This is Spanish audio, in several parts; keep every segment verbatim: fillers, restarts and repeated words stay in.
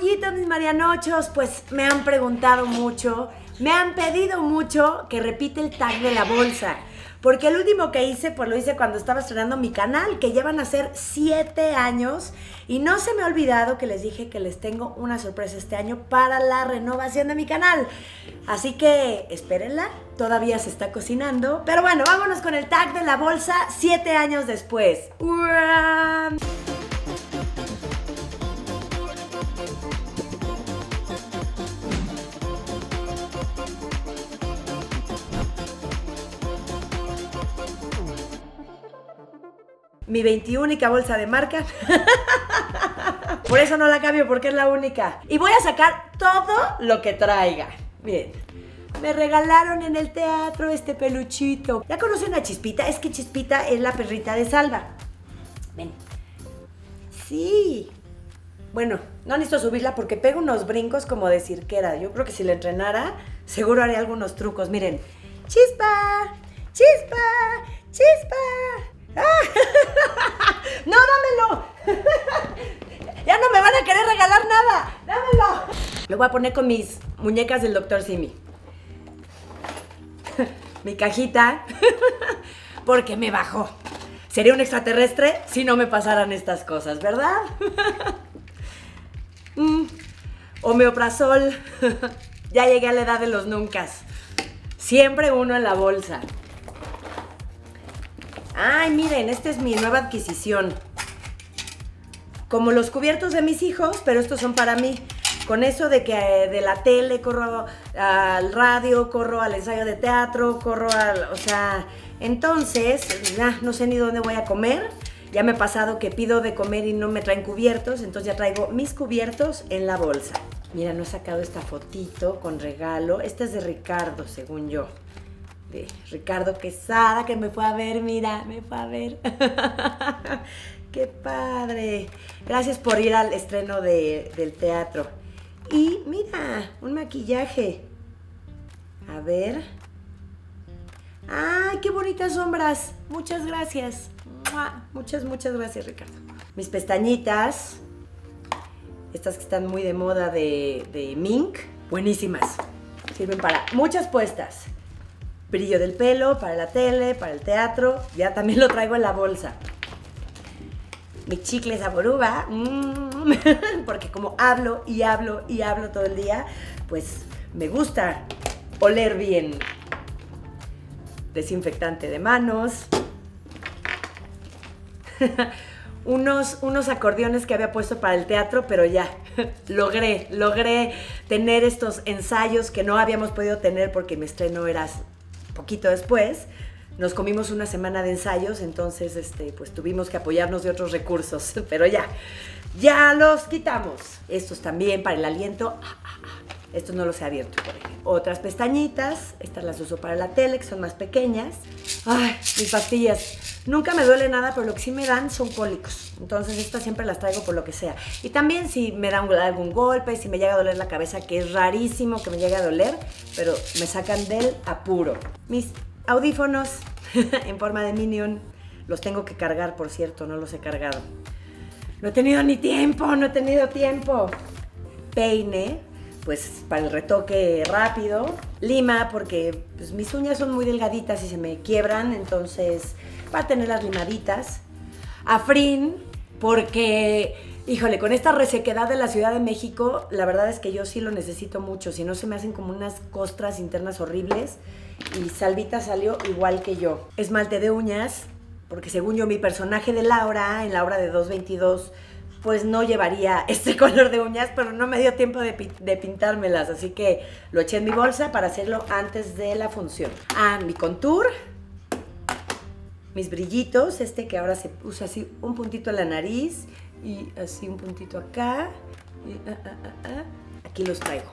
capullitos, mis marianochos, pues me han preguntado mucho, me han pedido mucho que repite el tag de la bolsa. Porque el último que hice, pues lo hice cuando estaba estrenando mi canal, que ya van a ser siete años. Y no se me ha olvidado que les dije que les tengo una sorpresa este año para la renovación de mi canal. Así que espérenla, todavía se está cocinando. Pero bueno, vámonos con el tag de la bolsa siete años después. ¡Uah! Mi veintiúnica bolsa de marca. Por eso no la cambio, porque es la única. Y voy a sacar todo lo que traiga. Bien. Me regalaron en el teatro este peluchito. ¿Ya conocen a Chispita? Es que Chispita es la perrita de Salva. Ven. Sí. Bueno, no necesito subirla porque pega unos brincos como de cirquera. Yo creo que si la entrenara, seguro haría algunos trucos. Miren. ¡Chispa! ¡Chispa! ¡Chispa! ¡Ah! ¡No, dámelo! Ya no me van a querer regalar nada. ¡Dámelo! Lo voy a poner con mis muñecas del doctor Simi. Mi cajita. Porque me bajó. Sería un extraterrestre si no me pasaran estas cosas, ¿verdad? mm. Omeprazol. Ya llegué a la edad de los nuncas. Siempre uno en la bolsa. Ay, miren, esta es mi nueva adquisición. Como los cubiertos de mis hijos, pero estos son para mí. Con eso de que de la tele corro al radio, corro al ensayo de teatro, corro al... O sea, entonces, ya, no sé ni dónde voy a comer. Ya me ha pasado que pido de comer y no me traen cubiertos, entonces ya traigo mis cubiertos en la bolsa. Mira, no he sacado esta fotito con regalo. Esta es de Ricardo, según yo. De Ricardo Quesada, que me fue a ver, mira, me fue a ver. ¡Qué padre! Gracias por ir al estreno de, del teatro. Y mira, un maquillaje. A ver. ¡Ay, qué bonitas sombras! Muchas gracias. Muchas, muchas gracias, Ricardo. Mis pestañitas. Estas que están muy de moda de, de Mink. Buenísimas. Sirven para muchas puestas. Brillo del pelo, para la tele, para el teatro. Ya también lo traigo en la bolsa. Mi chicle sabor uva. Mmm, porque como hablo y hablo y hablo todo el día, pues me gusta oler bien. Desinfectante de manos. unos, unos acordeones que había puesto para el teatro, pero ya logré, logré tener estos ensayos que no habíamos podido tener porque mi estreno era poquito después. Nos comimos una semana de ensayos, entonces este, pues tuvimos que apoyarnos de otros recursos, pero ya, ya los quitamos. Estos también para el aliento. Ah, ah, ah. Estos no los he abierto, por ejemplo. Otras pestañitas, estas las uso para la tele, que son más pequeñas. Ay, mis pastillas. Nunca me duele nada, pero lo que sí me dan son cólicos. Entonces estas siempre las traigo por lo que sea. Y también si me dan algún golpe, si me llega a doler la cabeza, que es rarísimo que me llegue a doler, pero me sacan del apuro. Mis audífonos en forma de Minion. Los tengo que cargar, por cierto, no los he cargado. No he tenido ni tiempo, no he tenido tiempo. Peine, pues para el retoque rápido. Lima, porque pues, mis uñas son muy delgaditas y se me quiebran, entonces para tenerlas limaditas. Afrin, porque, híjole, con esta resequedad de la Ciudad de México, la verdad es que yo sí lo necesito mucho, si no se me hacen como unas costras internas horribles. Y Salvita salió igual que yo. Esmalte de uñas, porque según yo mi personaje de Laura, en la obra de dos veintidós, pues no llevaría este color de uñas, pero no me dio tiempo de, pi de pintármelas, así que lo eché en mi bolsa para hacerlo antes de la función. Ah, mi contour, mis brillitos, este que ahora se usa así un puntito en la nariz y así un puntito acá. Y, ah, ah, ah, ah. Aquí los traigo.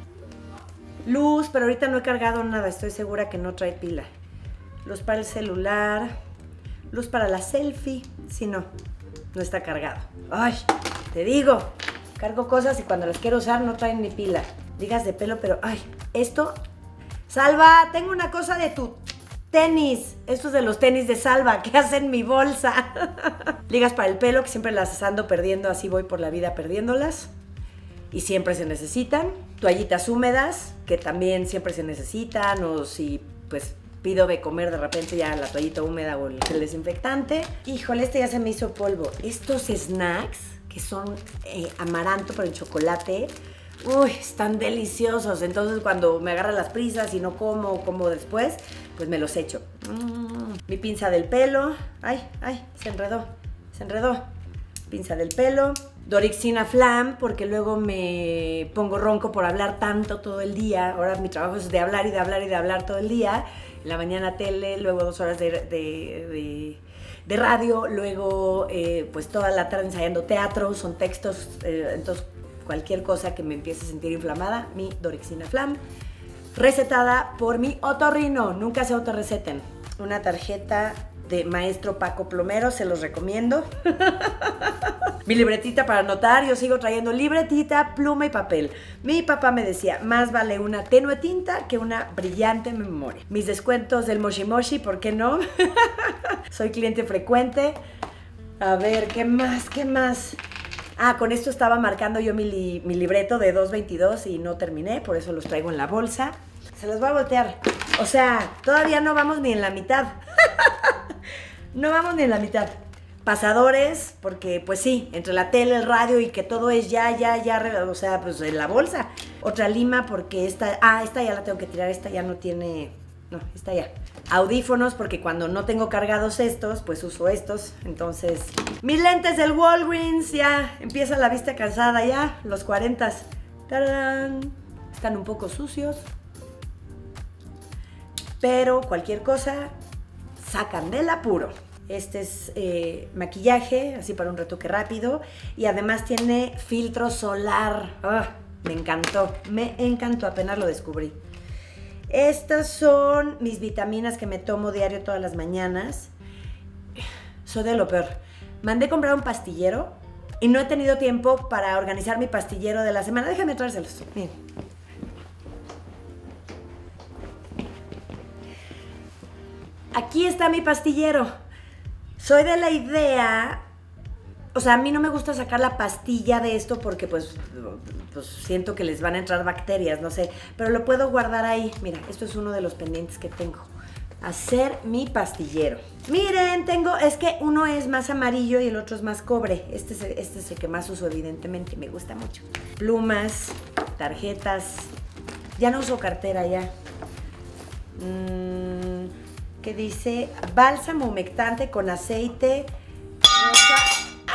Luz, pero ahorita no he cargado nada, estoy segura que no trae pila. Luz para el celular, luz para la selfie, si no, no está cargado. Ay, te digo, cargo cosas y cuando las quiero usar no traen ni pila. Ligas de pelo, pero ay, esto, Salva, tengo una cosa de tu tenis. Estos de los tenis de Salva, ¿qué hacen en mi bolsa? Ligas para el pelo, que siempre las ando perdiendo, así voy por la vida perdiéndolas. y siempre se necesitan. Toallitas húmedas, que también siempre se necesitan, o si pues pido de comer de repente ya la toallita húmeda o el gel desinfectante. Híjole, este ya se me hizo polvo. Estos snacks, que son eh, amaranto por el chocolate, uy, están deliciosos. Entonces cuando me agarran las prisas y no como o como después, pues me los echo. Mm. Mi pinza del pelo. Ay, ay, se enredó, se enredó. Pinza del pelo. Dorixina Flam, porque luego me pongo ronco por hablar tanto todo el día. Ahora mi trabajo es de hablar y de hablar y de hablar todo el día. En la mañana tele, luego dos horas de, de, de, de radio, luego eh, pues toda la tarde ensayando teatro, son textos, eh, entonces cualquier cosa que me empiece a sentir inflamada, mi Dorixina Flam. Recetada por mi otorrino, nunca se autorreceten. Una tarjeta de maestro Paco Plomero, se los recomiendo. Mi libretita para anotar, yo sigo trayendo libretita, pluma y papel. Mi papá me decía, más vale una tenue tinta que una brillante memoria. Mis descuentos del Moshi Moshi, ¿por qué no? Soy cliente frecuente. A ver, ¿qué más? ¿Qué más? Ah, con esto estaba marcando yo mi, li mi libreto de dos veintidós y no terminé, por eso los traigo en la bolsa. Se los voy a voltear. O sea, todavía no vamos ni en la mitad. No vamos ni en la mitad. Pasadores, porque pues sí, entre la tele, el radio y que todo es ya, ya, ya, o sea, pues en la bolsa. Otra lima porque esta, ah, esta ya la tengo que tirar, esta ya no tiene, no, esta ya. Audífonos porque cuando no tengo cargados estos, pues uso estos, entonces. Mis lentes del Walgreens, ya, empieza la vista cansada ya, los cuarentas. ¡Tarán! Están un poco sucios, pero cualquier cosa sacan del apuro. Este es eh, maquillaje, así para un retoque rápido. Y además tiene filtro solar. Oh, me encantó, me encantó, apenas lo descubrí. Estas son mis vitaminas que me tomo diario todas las mañanas. Soy de lo peor. Mandé comprar un pastillero y no he tenido tiempo para organizar mi pastillero de la semana. Déjame traérselos. Miren. Aquí está mi pastillero. Soy de la idea, o sea, a mí no me gusta sacar la pastilla de esto porque pues, pues siento que les van a entrar bacterias, no sé, pero lo puedo guardar ahí. Mira, esto es uno de los pendientes que tengo. Hacer mi pastillero. Miren, tengo, es que uno es más amarillo y el otro es más cobre. Este es, este es el que más uso, evidentemente, me gusta mucho. Plumas, tarjetas. Ya no uso cartera, ya. Mmm... que dice bálsamo humectante con aceite rosa,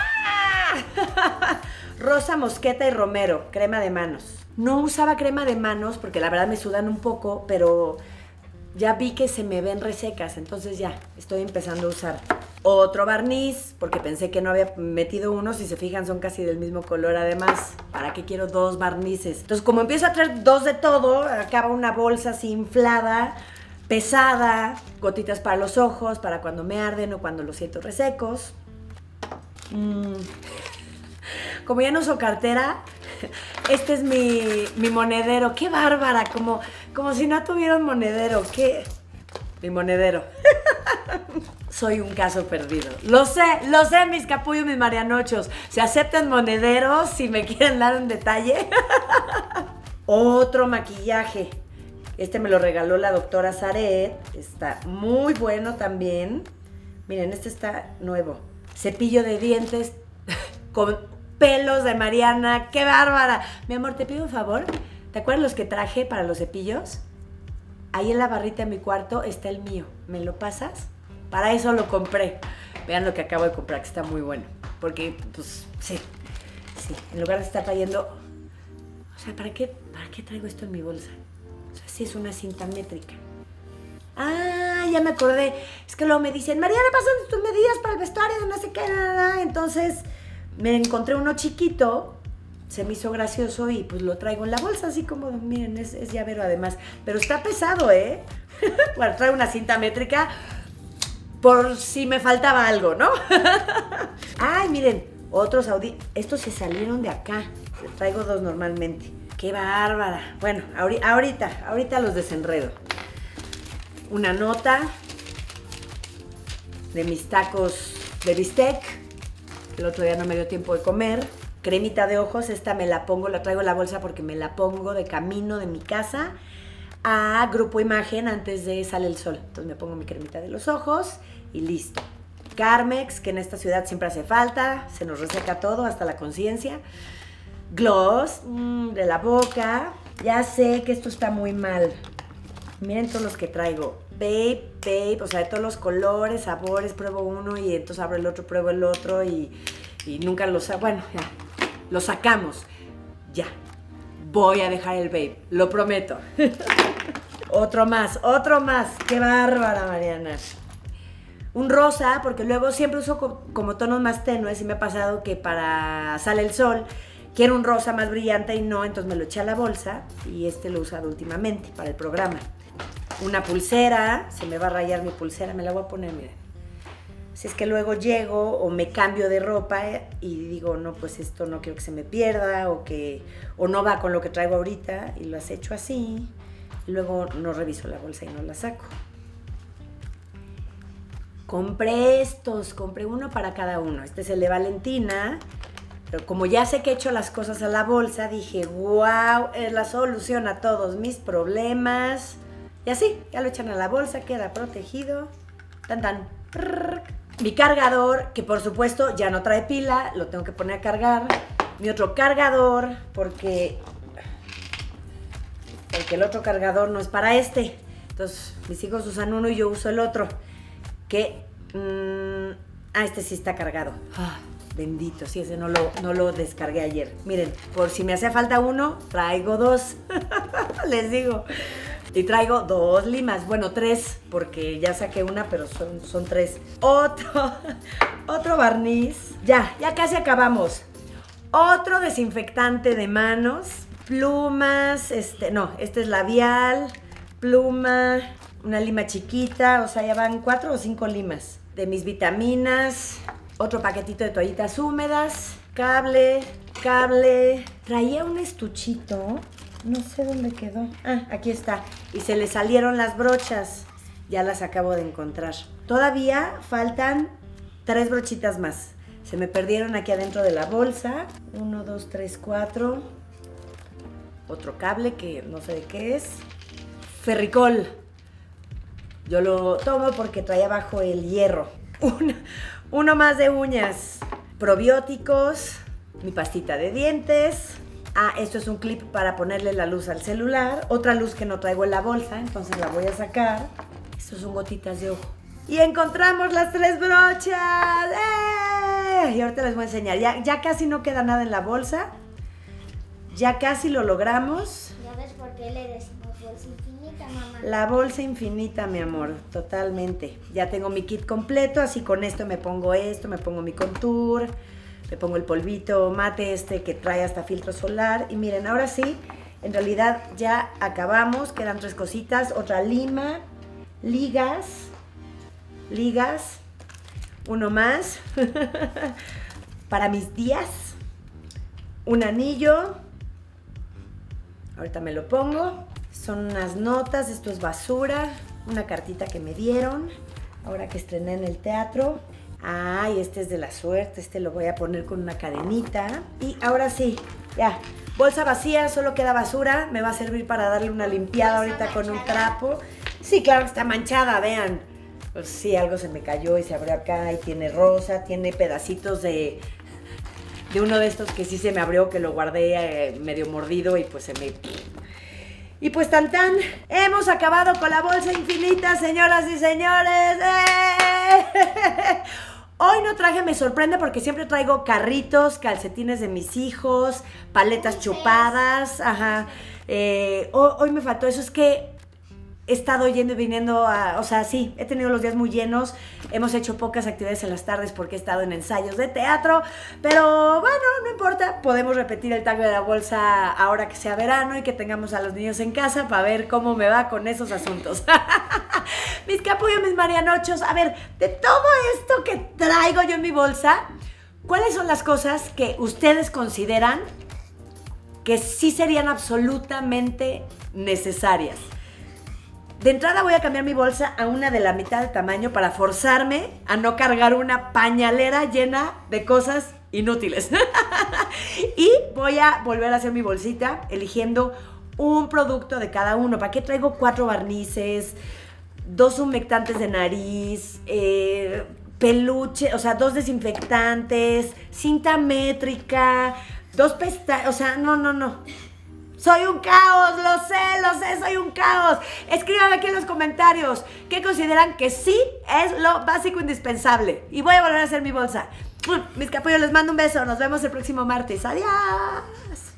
¡ah! Rosa, mosqueta y romero, crema de manos. No usaba crema de manos porque la verdad me sudan un poco, pero ya vi que se me ven resecas, entonces ya estoy empezando a usar otro barniz porque pensé que no había metido uno. Si se fijan son casi del mismo color, además, ¿para qué quiero dos barnices? Entonces como empiezo a traer dos de todo, acaba una bolsa así inflada, pesada, gotitas para los ojos, para cuando me arden o cuando los siento resecos. Mm. Como ya no uso cartera, este es mi, mi monedero. ¡Qué bárbara! Como, como si no tuviera un monedero. ¿Qué? Mi monedero. Soy un caso perdido. Lo sé, lo sé, mis capullos, mis marianochos. Se aceptan monederos si me quieren dar un detalle. Otro maquillaje. Este me lo regaló la doctora Zaret. Está muy bueno también. Miren, este está nuevo. Cepillo de dientes con pelos de Mariana. ¡Qué bárbara! Mi amor, te pido un favor. ¿Te acuerdas los que traje para los cepillos? Ahí en la barrita de mi cuarto está el mío. ¿Me lo pasas? Para eso lo compré. Vean lo que acabo de comprar, que está muy bueno. Porque, pues, sí. Sí, en lugar de estar trayendo... O sea, ¿para qué, ¿para qué traigo esto en mi bolsa? O sea, sí es una cinta métrica. Ah, ya me acordé. Es que luego me dicen, Mariana, pasan tus medidas para el vestuario, no sé qué, nada. Entonces me encontré uno chiquito, se me hizo gracioso y pues lo traigo en la bolsa, así como, miren, es, es llavero además. Pero está pesado, ¿eh? Bueno, traigo una cinta métrica por si me faltaba algo, ¿no? Ay, miren, otros Audi. Estos se salieron de acá. Traigo dos normalmente. ¡Qué bárbara! Bueno, ahorita, ahorita los desenredo. Una nota de mis tacos de bistec. El otro día no me dio tiempo de comer. cremita de ojos, esta me la pongo, la traigo en la bolsa porque me la pongo de camino de mi casa a Grupo Imagen antes de Sale el Sol. Entonces me pongo mi cremita de los ojos y listo. Carmex, que en esta ciudad siempre hace falta, se nos reseca todo, hasta la conciencia. Gloss, mmm, de la boca. Ya sé que esto está muy mal. Miren todos los que traigo. Babe, Babe, o sea, de todos los colores, sabores, pruebo uno y entonces abro el otro, pruebo el otro y, y nunca los... Bueno, ya, lo sacamos. Ya, voy a dejar el Babe, lo prometo. Otro más, otro más. ¡Qué bárbara, Mariana! Un rosa, porque luego siempre uso co como tonos más tenues y me ha pasado que para Sale el Sol quiero un rosa más brillante y no, entonces me lo eché a la bolsa y este lo he usado últimamente para el programa. Una pulsera, se me va a rayar mi pulsera, me la voy a poner, miren. Si es que luego llego o me cambio de ropa y digo, no, pues esto no quiero que se me pierda o que o no va con lo que traigo ahorita y las echo así, y luego no reviso la bolsa y no la saco. Compré estos, compré uno para cada uno. Este es el de Valentina, pero como ya sé que he hecho las cosas a la bolsa, dije, wow, es la solución a todos mis problemas. Y así, ya lo echan a la bolsa, queda protegido. Tan tan. Mi cargador, que por supuesto ya no trae pila, lo tengo que poner a cargar. Mi otro cargador, porque, porque el otro cargador no es para este. Entonces, mis hijos usan uno y yo uso el otro. Que, mmm, ah, este sí está cargado. Ah, bendito, sí, ese no lo, no lo descargué ayer. Miren, por si me hace falta uno, traigo dos. Les digo. Y traigo dos limas, bueno, tres, porque ya saqué una, pero son, son tres. Otro, otro barniz. Ya, ya casi acabamos. Otro desinfectante de manos. Plumas, este, no, este es labial, pluma, una lima chiquita, o sea, ya van cuatro o cinco limas. De mis vitaminas, otro paquetito de toallitas húmedas, cable, cable. Traía un estuchito, no sé dónde quedó. Ah, aquí está. Y se le salieron las brochas, ya las acabo de encontrar. Todavía faltan tres brochitas más. Se me perdieron aquí adentro de la bolsa. Uno, dos, tres, cuatro. Otro cable que no sé de qué es. Ferricol. Yo lo tomo porque trae abajo el hierro. Uno, uno más de uñas. Probióticos. Mi pastita de dientes. Ah, esto es un clip para ponerle la luz al celular. Otra luz que no traigo en la bolsa, entonces la voy a sacar. Estos son gotitas de ojo. Y encontramos las tres brochas. ¡Eh! Y ahorita les voy a enseñar. Ya, ya casi no queda nada en la bolsa. Ya casi lo logramos. ¿Ya ves por qué le decimos bolsa infinita, mamá? La bolsa infinita, mi amor, totalmente. Ya tengo mi kit completo, así con esto me pongo esto, me pongo mi contour, me pongo el polvito mate este que trae hasta filtro solar. Y miren, ahora sí, en realidad ya acabamos. Quedan tres cositas. Otra lima, ligas, ligas, uno más para mis días, un anillo. Ahorita me lo pongo. Son unas notas, esto es basura, una cartita que me dieron ahora que estrené en el teatro. Ay, ah, este es de la suerte, este lo voy a poner con una cadenita. Y ahora sí, ya, bolsa vacía, solo queda basura. Me va a servir para darle una limpiada ahorita con un trapo. Sí, claro que está manchada, vean. Pues sí, algo se me cayó y se abrió acá y tiene rosa, tiene pedacitos de... de uno de estos que sí se me abrió, que lo guardé eh, medio mordido y pues se me... Y pues tan tan, hemos acabado con la bolsa infinita, señoras y señores. ¡Eh! Hoy no traje, me sorprende porque siempre traigo carritos, calcetines de mis hijos, paletas chupadas, ajá. Eh, hoy, hoy me faltó eso, es que he estado yendo y viniendo a, o sea, sí, he tenido los días muy llenos, hemos hecho pocas actividades en las tardes porque he estado en ensayos de teatro, pero bueno, no importa, podemos repetir el tag de la bolsa ahora que sea verano y que tengamos a los niños en casa para ver cómo me va con esos asuntos. Mis capullos, mis marianochos, a ver, de todo esto que traigo yo en mi bolsa, ¿cuáles son las cosas que ustedes consideran que sí serían absolutamente necesarias? De entrada voy a cambiar mi bolsa a una de la mitad de tamaño para forzarme a no cargar una pañalera llena de cosas inútiles. voy a volver a hacer mi bolsita eligiendo un producto de cada uno. ¿Para qué traigo cuatro barnices, dos humectantes de nariz, eh, peluche, o sea, dos desinfectantes, cinta métrica, dos pestañas? O sea, no, no, no. Soy un caos, lo sé, lo sé, soy un caos. Escríbanme aquí en los comentarios qué consideran que sí es lo básico indispensable. Y voy a volver a hacer mi bolsa. Mis capullos, les mando un beso. Nos vemos el próximo martes. Adiós.